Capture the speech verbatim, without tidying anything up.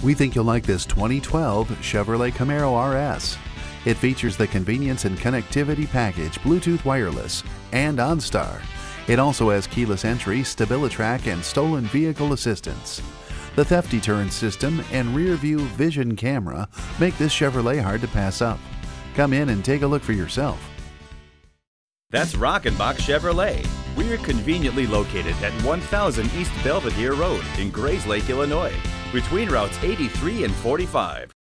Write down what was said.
We think you'll like this twenty twelve Chevrolet Camaro R S. It features the convenience and connectivity package, Bluetooth wireless, and OnStar. It also has keyless entry, StabiliTrak, and stolen vehicle assistance. The theft deterrent system and rear view vision camera make this Chevrolet hard to pass up. Come in and take a look for yourself. That's Rockenbach Chevrolet. We're conveniently located at one thousand East Belvidere Road in Grayslake, Illinois, between routes eighty-three and forty-five.